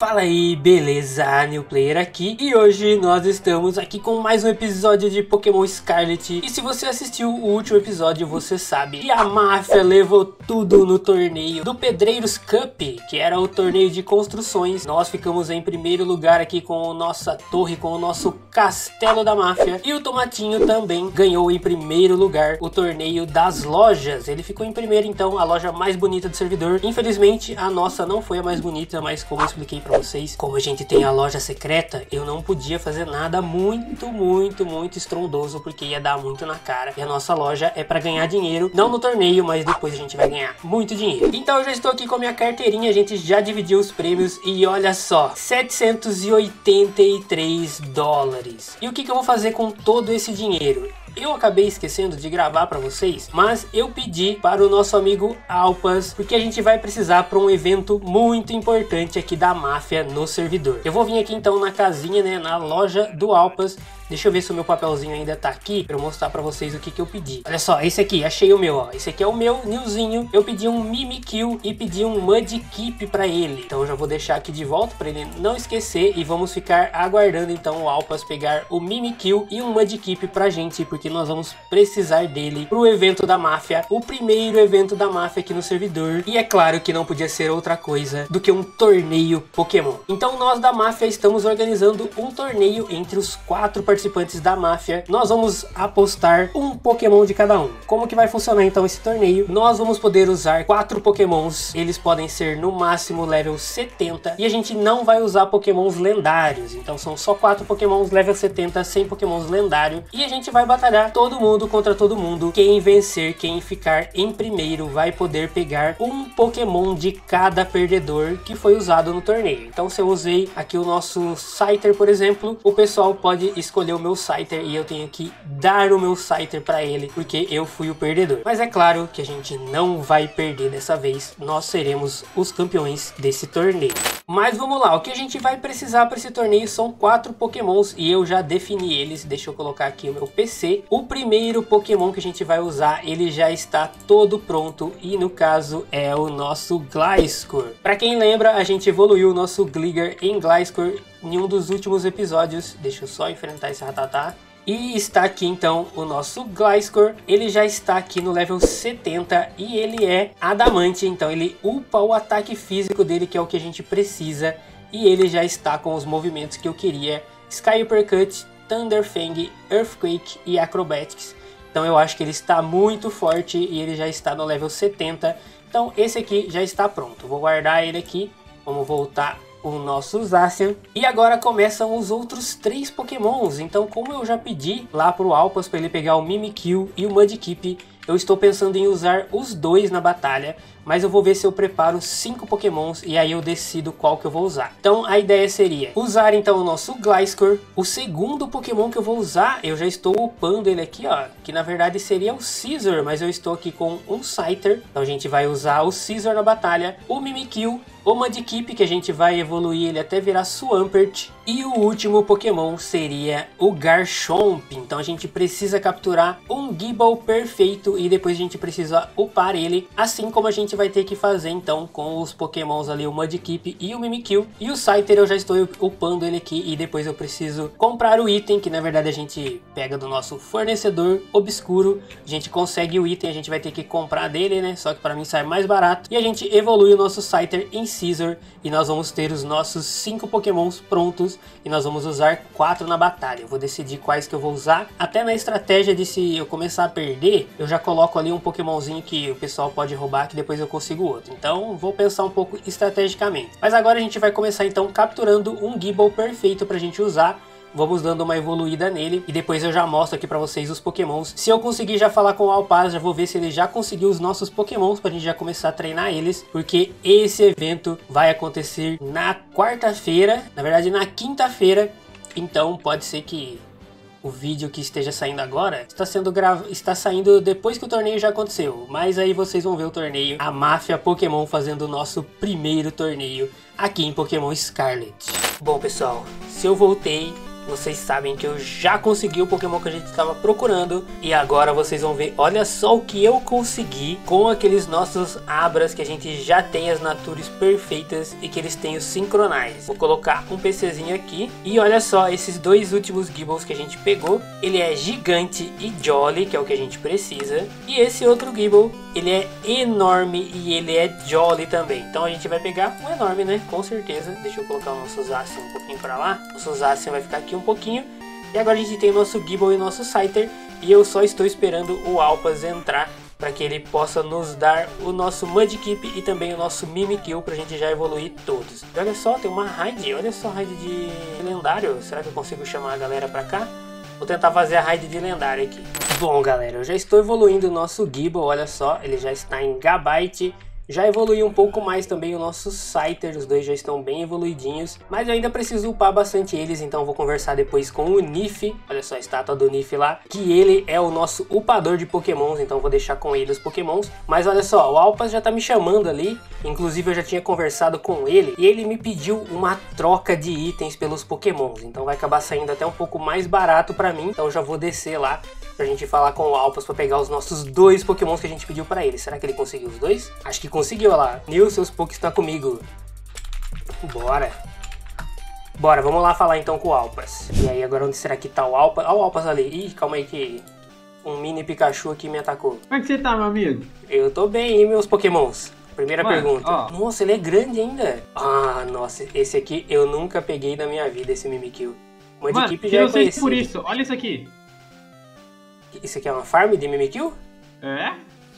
Fala aí, beleza? New Player aqui e hoje nós estamos aqui com mais um episódio de Pokémon Scarlet. E se você assistiu o último episódio, você sabe que a máfia levou tudo no torneio do Pedreiros Cup, que era o torneio de construções. Nós ficamos em primeiro lugar aqui com a nossa torre, com o nosso castelo da máfia. E o Tomatinho também ganhou em primeiro lugar o torneio das lojas. Ele ficou em primeiro, então, a loja mais bonita do servidor. Infelizmente, a nossa não foi a mais bonita, mas como eu expliquei pra vocês, como a gente tem a loja secreta, eu não podia fazer nada muito estrondoso, porque ia dar muito na cara. E a nossa loja é pra ganhar dinheiro, não no torneio, mas depois a gente vai ganhar muito dinheiro. Então eu já estou aqui com a minha carteirinha, a gente já dividiu os prêmios e olha só, 783 dólares. E o que eu vou fazer com todo esse dinheiro? Eu acabei esquecendo de gravar para vocês, mas eu pedi para o nosso amigo Alpas, porque a gente vai precisar para um evento muito importante aqui da máfia no servidor. Eu vou vir aqui então na casinha, né, na loja do Alpas. Deixa eu ver se o meu papelzinho ainda tá aqui para eu mostrar para vocês o que eu pedi. Olha só, esse aqui, achei o meu, ó. Esse aqui é o meu Newzinho. Eu pedi um Mimikyu e pedi um Mudkip para ele. Então eu já vou deixar aqui de volta para ele não esquecer e vamos ficar aguardando então o Alpas pegar o Mimikyu e um Mudkip pra gente, porque nós vamos precisar dele pro evento da máfia, o primeiro evento da máfia aqui no servidor. E é claro que não podia ser outra coisa do que um torneio Pokémon. Então nós da máfia estamos organizando um torneio entre os 4 participantes da máfia. Nós vamos apostar um Pokémon de cada um. Como que vai funcionar então esse torneio? Nós vamos poder usar 4 Pokémons. Eles podem ser no máximo level 70 e a gente não vai usar Pokémons lendários. Então são só 4 Pokémons level 70 sem Pokémons lendários. E a gente vai batalhar todo mundo contra todo mundo. Quem vencer, quem ficar em primeiro vai poder pegar um Pokémon de cada perdedor que foi usado no torneio. Então se eu usei aqui o nosso Scyther, por exemplo, o pessoal pode escolher o meu Scyther e eu tenho que dar o meu Scyther para ele, porque eu fui o perdedor. Mas é claro que a gente não vai perder dessa vez, nós seremos os campeões desse torneio. Mas vamos lá, o que a gente vai precisar para esse torneio são 4 Pokémons e eu já defini eles. Deixa eu colocar aqui o meu PC. O primeiro Pokémon que a gente vai usar, ele já está todo pronto e no caso é o nosso Gliscor. Para quem lembra, a gente evoluiu o nosso Gligar em Gliscor em um dos últimos episódios. Deixa eu só enfrentar esse Rattata. E está aqui então o nosso Gliscor. Ele já está aqui no level 70 e ele é adamante, então ele upa o ataque físico dele, que é o que a gente precisa. E ele já está com os movimentos que eu queria: Sky Uppercut, Thunder Fang, Earthquake e Acrobatics. Então eu acho que ele está muito forte e ele já está no level 70. Então esse aqui já está pronto. Vou guardar ele aqui. Vamos voltar o nosso Zacian. E agora começam os outros 3 Pokémons. Então, como eu já pedi lá pro Alpas para ele pegar o Mimikyu e o Mudkip, eu estou pensando em usar os 2 na batalha, mas eu vou ver se eu preparo 5 Pokémons e aí eu decido qual que eu vou usar. Então a ideia seria usar então o nosso Gliscor. O segundo Pokémon que eu vou usar, eu já estou upando ele aqui, ó, que na verdade seria o Scizor, mas eu estou aqui com um Scyther. Então a gente vai usar o Scizor na batalha, o Mimikyu, o Mudkip, que a gente vai evoluir ele até virar Swampert. E o último Pokémon seria o Garchomp. Então a gente precisa capturar um Gible perfeito e depois a gente precisa upar ele, assim como a gente vai ter que fazer então com os Pokémons ali, o Mudkip e o Mimikyu. E o Scyther eu já estou upando ele aqui e depois eu preciso comprar o item, que na verdade a gente pega do nosso fornecedor obscuro. A gente consegue o item, a gente vai ter que comprar dele, né? Só que para mim sai mais barato. E a gente evolui o nosso Scyther em Scizor e nós vamos ter os nossos 5 Pokémons prontos e nós vamos usar 4 na batalha. Eu vou decidir quais que eu vou usar. Até na estratégia de se eu começar a perder, eu já coloco ali um Pokémonzinho que o pessoal pode roubar, que depois eu consigo outro. Então vou pensar um pouco estrategicamente. Mas agora a gente vai começar então capturando um Gible perfeito pra gente usar. Vamos dando uma evoluída nele e depois eu já mostro aqui pra vocês os Pokémons. Se eu conseguir já falar com o Alpaz, já vou ver se ele já conseguiu os nossos Pokémons pra gente já começar a treinar eles, porque esse evento vai acontecer na quarta-feira, na verdade na quinta-feira. Então pode ser que o vídeo que esteja saindo agora está saindo depois que o torneio já aconteceu. Mas aí vocês vão ver o torneio, a máfia Pokémon fazendo o nosso primeiro torneio aqui em Pokémon Scarlet. Bom pessoal, se eu voltei vocês sabem que eu já consegui o Pokémon que a gente estava procurando. E agora vocês vão ver, olha só o que eu consegui com aqueles nossos Abras que a gente já tem as Natures perfeitas e que eles têm os Synchronized. Vou colocar um PCzinho aqui. E olha só, esses dois últimos Gibles que a gente pegou, ele é gigante e jolly, que é o que a gente precisa. E esse outro Gible, ele é enorme e ele é jolly também. Então a gente vai pegar um enorme, né? Com certeza. Deixa eu colocar o nosso Zacian um pouquinho pra lá. O nosso Zacian vai ficar aqui um pouquinho. E agora a gente tem o nosso Gible e o nosso Scyther. E eu só estou esperando o Alpas entrar para que ele possa nos dar o nosso Mudkip e também o nosso Mimikyu pra gente já evoluir todos. E olha só, tem uma raid. Olha só a raid de lendário. Será que eu consigo chamar a galera pra cá? Vou tentar fazer a raid de lendário aqui. Bom, galera, eu já estou evoluindo o nosso Gible. Olha só, ele já está em Gabite. Já evoluiu um pouco mais também o nosso Scyther, os dois já estão bem evoluidinhos, mas eu ainda preciso upar bastante eles, então vou conversar depois com o Nif, olha só a estátua do Nif lá, que ele é o nosso upador de Pokémons, então vou deixar com ele os Pokémons. Mas olha só, o Alpas já tá me chamando ali, inclusive eu já tinha conversado com ele, e ele me pediu uma troca de itens pelos Pokémons, então vai acabar saindo até um pouco mais barato pra mim, então eu já vou descer lá pra gente falar com o Alpas pra pegar os nossos dois Pokémons que a gente pediu pra ele. Será que ele conseguiu os dois? Acho que conseguiu, olha lá. Nil, seus Pokés estão comigo. Bora. Bora, vamos lá falar então com o Alpas. E aí, agora onde será que tá o Alpas? Olha o Alpas ali. Ih, calma aí que um mini Pikachu aqui me atacou. Como é que você tá, meu amigo? Eu tô bem, e meus Pokémons? Primeira pergunta. Ó. Nossa, ele é grande ainda. Ah, nossa, esse aqui eu nunca peguei na minha vida, esse Mimikyu. O Mudkip já é conhecido. Por isso, olha isso aqui. Isso aqui é uma farm de Mimikyu? É?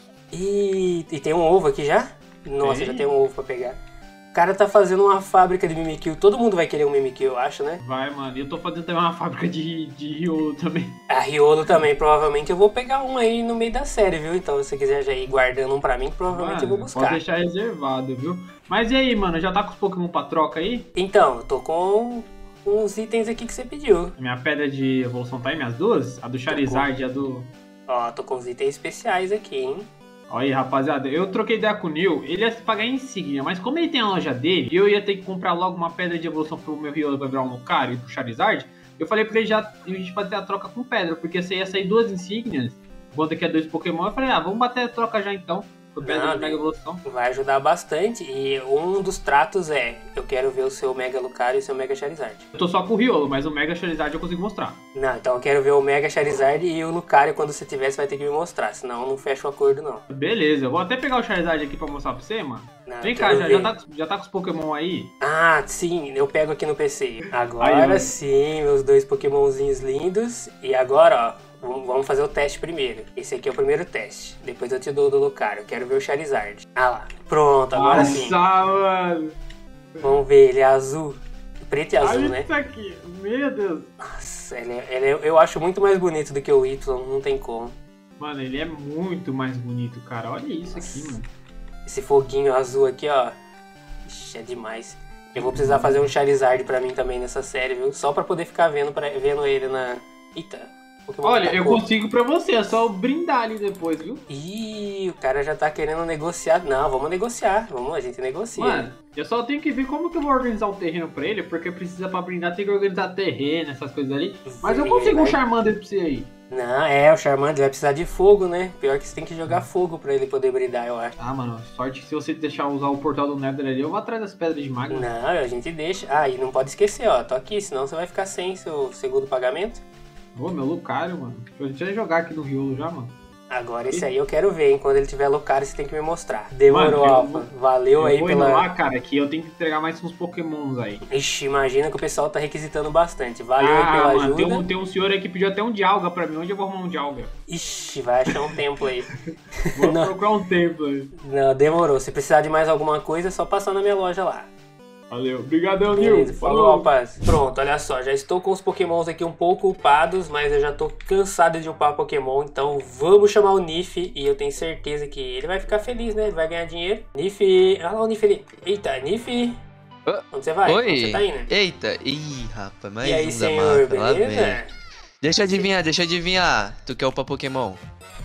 E tem um ovo aqui já? Nossa, Tem. já tem um ovo pra pegar. O cara tá fazendo uma fábrica de Mimikyu. Todo mundo vai querer um Mimikyu, eu acho, né? Vai, mano. E eu tô fazendo também uma fábrica de Riolo também. A Riolo também, provavelmente eu vou pegar um aí no meio da série, viu? Então se você quiser já ir guardando um pra mim, provavelmente eu vou buscar. Pode deixar reservado, viu? Mas e aí, mano? Já tá com os Pokémon pra troca aí? Então, eu tô com uns itens aqui que você pediu. Minha pedra de evolução tá aí, minhas duas? A do Charizard e a do... Ó, tô com os itens especiais aqui, hein? Olha aí, rapaziada, eu troquei ideia com o Nil, ele ia pagar em insígnia, mas como ele tem a loja dele, e eu ia ter que comprar logo uma pedra de evolução pro meu Riolo pra virar um Lucario e pro Charizard, eu falei pra ele já a gente fazer a troca com pedra, porque você ia sair duas insígnias, enquanto que é dois Pokémon, eu falei, vamos bater a troca já então. Pedra de Mega Evolução. Vai ajudar bastante. E um dos tratos é: eu quero ver o seu Mega Lucario e o seu Mega Charizard. Eu tô só com o Riolo, mas o Mega Charizard eu consigo mostrar. Não, então eu quero ver o Mega Charizard e o Lucario quando você tiver, você vai ter que me mostrar. Senão eu não fecho o acordo, não. Beleza, eu vou até pegar o Charizard aqui pra mostrar pra você, mano. Não, vem cá, já tá com os Pokémon aí? Ah, sim, eu pego aqui no PC. Agora aí, sim, meus dois Pokémonzinhos lindos. E agora, ó. Vamos fazer o teste primeiro. Esse aqui é o primeiro teste. Depois eu te dou do Lucario. Eu quero ver o Charizard. Ah lá. Pronto, agora sim. Nossa, mano. Vamos ver, ele é azul. Preto e azul, olha né? Isso aqui. Meu Deus. Nossa, eu acho muito mais bonito do que o Y. Não tem como. Mano, ele é muito mais bonito, cara. Olha isso aqui, mano. Esse foguinho azul aqui, ó. Ixi, é demais. Eu vou precisar fazer um Charizard pra mim também nessa série, viu? Só pra poder ficar vendo ele na... Eita. Olha, eu consigo pra você, é só eu brindar ali depois, viu? Ih, o cara já tá querendo negociar. Não, vamos negociar. Vamos, a gente negocia. Mano, eu só tenho que ver como que eu vou organizar o terreno pra ele, porque precisa pra brindar, tem que organizar terreno, essas coisas ali. Mas eu consigo um Charmander pra você aí. Não, o Charmander vai precisar de fogo, né? Pior que você tem que jogar fogo pra ele poder brindar, eu acho. Ah, mano, sorte que se você deixar usar o portal do Nether ali, eu vou atrás das pedras de magma. Não, a gente deixa. Ah, e não pode esquecer, ó, tô aqui, senão você vai ficar sem seu segundo pagamento. Ô, meu Lucario, mano. Deixa eu jogar aqui no Riolo já, mano. Agora esse aí eu quero ver, hein? Quando ele tiver Lucario, você tem que me mostrar. Demorou, Alpha. Valeu aí pela... lá, cara, que eu tenho que entregar mais uns Pokémons aí. Ixi, imagina que o pessoal tá requisitando bastante. Valeu aí pela mano, ajuda. Tem um senhor aí que pediu até um Dialga pra mim. Onde eu vou arrumar um Dialga? Ixi, vai achar um templo aí. Vou procurar um templo aí. Não, demorou. Se precisar de mais alguma coisa, é só passar na minha loja lá. Valeu. Obrigadão, Nil. Falou, rapaz. Pronto, olha só. Já estou com os Pokémons aqui um pouco upados, mas eu já tô cansado de upar Pokémon. Então vamos chamar o Nif e eu tenho certeza que ele vai ficar feliz, né? Ele vai ganhar dinheiro. Nif... Olha lá o Nif ali. Eita, Nif... Onde você vai? Oi. Onde você tá indo? Eita. Ih, rapaz. Mais e aí, um senhor, da mata. beleza? Deixa eu adivinhar. Tu quer upar Pokémon?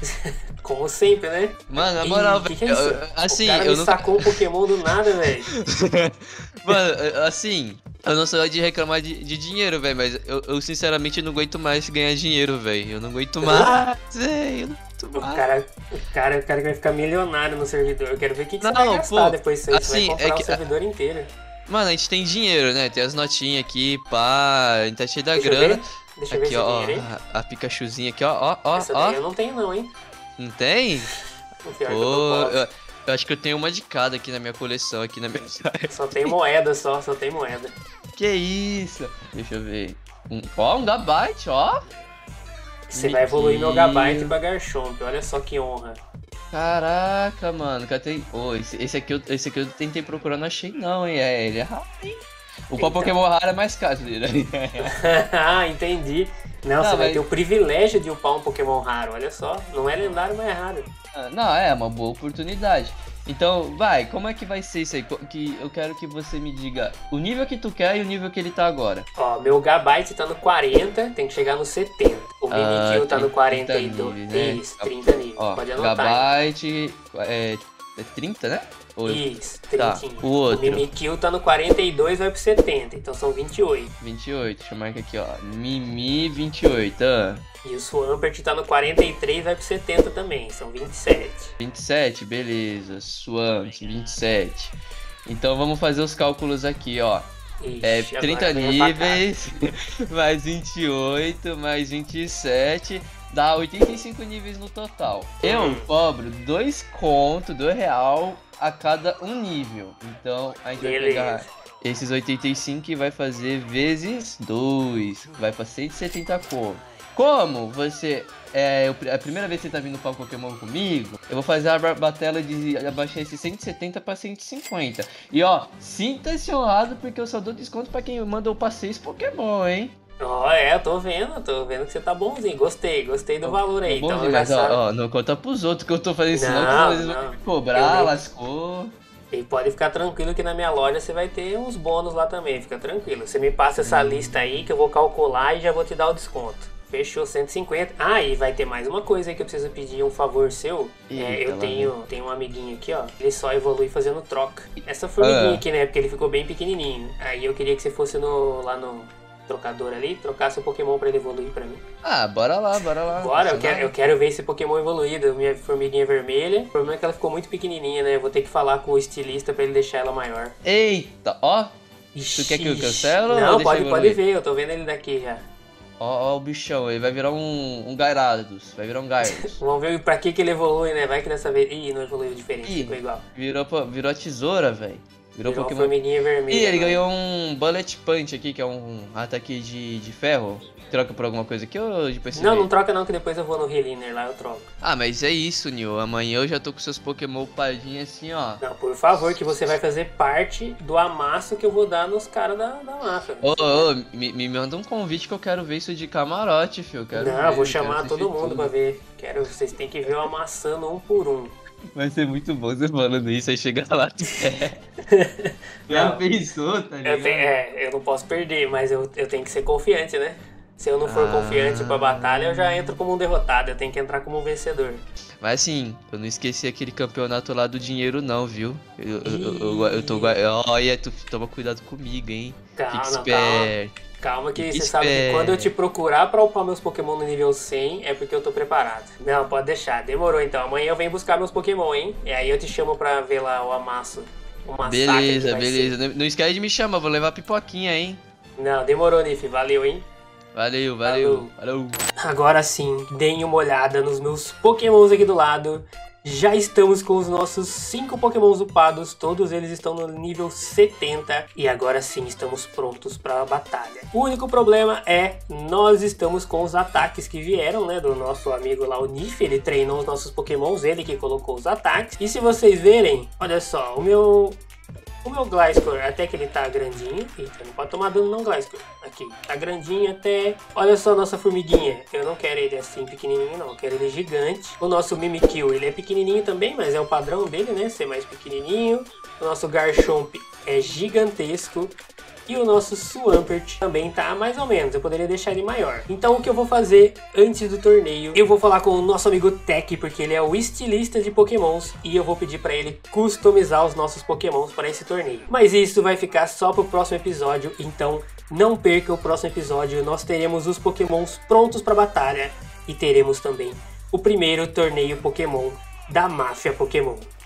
Como sempre, né? Mano, na moral, velho. Que é isso? assim, o cara eu me nunca... sacou um Pokémon do nada, velho. Mano, assim, Eu não sou de reclamar de dinheiro, velho, mas eu sinceramente não aguento mais ganhar dinheiro, velho. Eu não aguento mais, velho. Eu não aguento O mais. cara que vai ficar milionário no servidor. Eu quero ver o que você Não, vai gastar pô, depois disso aí. Você vai assim, comprar é o que- servidor inteiro. Mano, a gente tem dinheiro, né? Tem as notinhas aqui, pá. A gente tá cheio da Deixa eu grana. ver. Deixa eu ver Aqui, esse ó, dinheiro aí. a Pikachuzinha aqui, ó. Essa daí eu não tenho não, hein? Não tem? O pior que eu Pô, tô pobre. eu acho que eu tenho uma de cada aqui na minha coleção, aqui na minha. Só tem moeda só tem moeda. Que isso? Deixa eu ver. Ó, um Gabite, ó. Você vai evoluir meu Bonitinho. Gabite pra Garchomp, olha só que honra. Caraca, mano. Cadê? Ô, esse aqui eu tentei procurar, não achei não, hein? Ele é raro, hein? O Então. Pokémon raro é mais caro dele. Ah, entendi. Não, você vai mas- ter o privilégio de upar um Pokémon raro, olha só. Não é lendário, mas é raro. Não, é uma boa oportunidade. Então, vai, como é que vai ser isso aí? Que eu quero que você me diga o nível que tu quer e o nível que ele tá agora. Ó, meu Gabite tá no 40, tem que chegar no 70. O Mimikyu tá no 30 42. níveis, né? Isso, 30 níveis. Ó, Pode anotar. hein? Gabite é 30, né? Ou Isso, Tá, 30. o outro. Mimikyu tá no 42, vai pro 70, então são 28. 28, deixa eu marcar aqui, ó. Mimi 28, ah. E o Swampert tá no 43, vai pro 70 também, são 27. 27, beleza. Swamp, 27. Então vamos fazer os cálculos aqui, ó. É Ixi, 30 agora vem a facada. níveis, mais 28, mais 27, dá 85 níveis no total. Eu cobro 2 conto, R$ 2 a cada um nível. Então a gente vai Beleza. pegar esses 85 e vai fazer vezes 2, vai pra 170 conto. Como você é a primeira vez que você tá vindo para Pokémon comigo, eu vou fazer a batela de abaixar esse 170 para 150. E ó, sinta-se honrado porque eu só dou desconto para quem manda eu passei esse Pokémon, hein? Ó, eu tô vendo que você tá bonzinho. Gostei do valor aí. Então Bonzinho, já mas sabe. ó, não conta pros outros que eu tô fazendo isso, Não, senão eles não. vão me cobrar, Eu- lascou. E pode ficar tranquilo que na minha loja você vai ter uns bônus lá também, fica tranquilo. Você me passa essa lista aí que eu vou calcular e já vou te dar o desconto. Fechou, 150. Ah, e vai ter mais uma coisa aí que eu preciso pedir um favor seu. Eita, Eu lá tenho um amiguinho aqui, ó. Ele só evolui fazendo troca. Essa formiguinha Ah. aqui, né? Porque ele ficou bem pequenininho. Aí eu queria que você fosse lá no trocador ali, trocasse o Pokémon pra ele evoluir pra mim. Ah, bora lá, bora lá. Bora, Funcionar. eu quero ver esse Pokémon evoluído, minha formiguinha vermelha. O problema é que ela ficou muito pequenininha, né? Eu vou ter que falar com o estilista pra ele deixar ela maior. Eita, ó. Ixi, quer que eu cancelo ou Não, deixa pode evoluir? ver, eu tô vendo ele daqui já. Ó o bichão, ele vai virar um Gyarados, vai virar um Gyarados. Vamos ver pra que ele evolui, né? Vai que dessa vez... Ih, não evoluiu diferente, Ih. ficou igual. Virou a tesoura, velho. Virou Virou uma Pokémon. formiguinha vermelha. Ih, ele né? ganhou um Bullet Punch aqui, que é um ataque de ferro. Troca por alguma coisa aqui ou de perceber? Não troca não, que depois eu vou no Healiner lá, eu troco. Ah, mas é isso, Nil. Amanhã eu já tô com seus Pokémon upadinhos assim, ó. Não, por favor, que você vai fazer parte do amasso que eu vou dar nos caras da máfia. Me manda um convite que eu quero ver isso de camarote, filho. Quero Não, ver, eu vou quero chamar assistir todo mundo tudo. pra ver. Vocês têm que ver eu amassando um por um. Vai ser muito bom você falando isso, aí chegar lá tu Já Não. pensou, tá ligado? Eu não posso perder, mas eu tenho que ser confiante, né? Se eu não for confiante pra batalha, eu já entro como um derrotado. Eu tenho que entrar como um vencedor. Mas assim, eu não esqueci aquele campeonato lá do dinheiro não, viu? Eu tô... Olha, tu toma cuidado comigo, hein? Calma, Fique não, calma. esperto. Calma que Fique você sabe que esperto. quando eu te procurar pra upar meus Pokémon no nível 100, é porque eu tô preparado. Não, pode deixar. Demorou então. Amanhã eu venho buscar meus Pokémon, hein? E aí eu te chamo pra ver lá o amasso. O massacre que Beleza, vai beleza. Não esquece de me chamar, vou levar pipoquinha, hein? ser. Não, demorou, Nif. Valeu, hein? Valeu. Falou. Agora sim, deem uma olhada nos meus Pokémons aqui do lado. Já estamos com os nossos 5 Pokémons upados, todos eles estão no nível 70 e agora sim estamos prontos para a batalha. O único problema é nós estamos com os ataques que vieram, né, do nosso amigo lá, o Nif. Ele treinou os nossos Pokémons, ele que colocou os ataques. E se vocês verem, olha só, o meu Gliscor, até que ele tá grandinho. Eita, não pode tomar dano não, Gliscor. Aqui, tá grandinho até... Olha só a nossa formiguinha. Eu não quero ele assim pequenininho não, eu quero ele gigante. O nosso Mimikyu, ele é pequenininho também, mas é o padrão dele, né? Ser mais pequenininho. O nosso Garchomp é gigantesco. E o nosso Swampert também tá mais ou menos, eu poderia deixar ele maior. Então o que eu vou fazer antes do torneio, eu vou falar com o nosso amigo Tech, porque ele é o estilista de pokémons, e eu vou pedir pra ele customizar os nossos pokémons para esse torneio. Mas isso vai ficar só pro próximo episódio, então não perca o próximo episódio. Nós teremos os pokémons prontos pra batalha e teremos também o primeiro torneio Pokémon da Máfia Pokémon.